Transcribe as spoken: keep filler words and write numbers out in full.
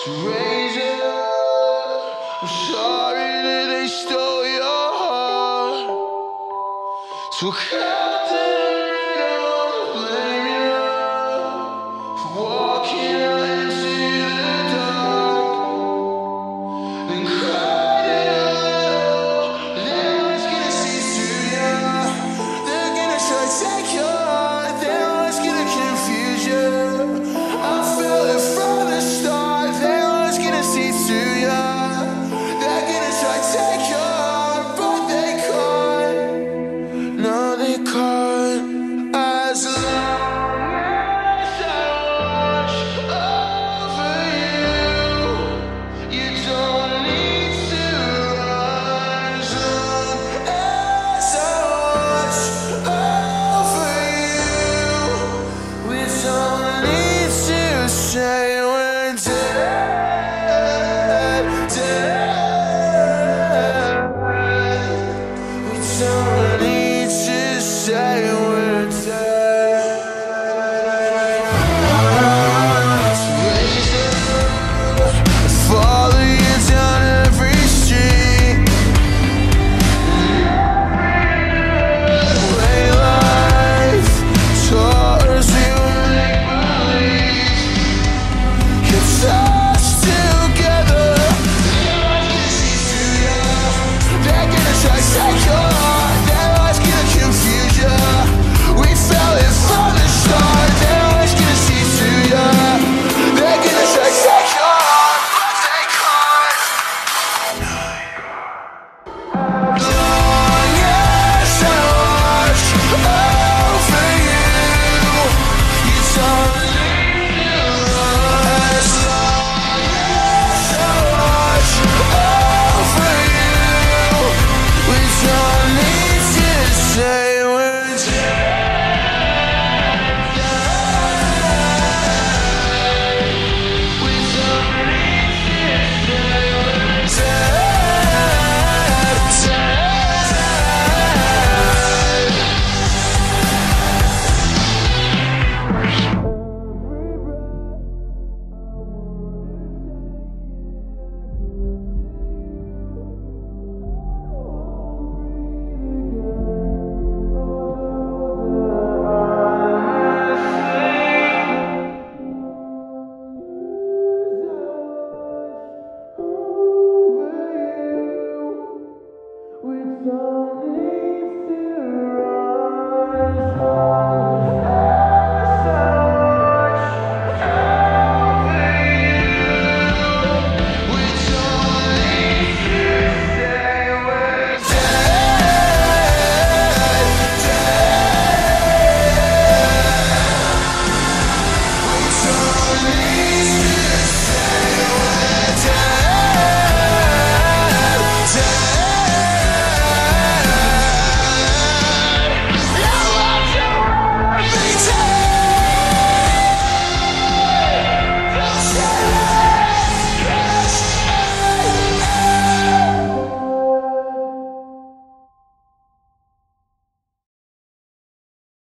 Teresa, I'm sorry that they stole your heart. So how did I don't blame you for walking out into the dark and crying out? They're always gonna see through you. They're gonna try to take your heart. They're always gonna confuse you. I felt it from the start. They're always gonna see through you. They're gonna try to take your heart, but they can't. No, they can't. As long as I watch over you, you don't need to run. As long as I watch over you, we don't need to say we're dead, dead. We don't need to say we're dead. I follow you down every street. Way life taught us we were make believe. Kept us together. They're always gonna see through you. They're gonna try to take your heart. They're always gonna confuse you. We felt it from the start. They're always gonna see through you. They're gonna try to take your heart, but they can't. As long as I watch over you, you don't need to run. As long as I watch over you, we don't need to say we're dead. We don't need to say we're dead, dead. We don't need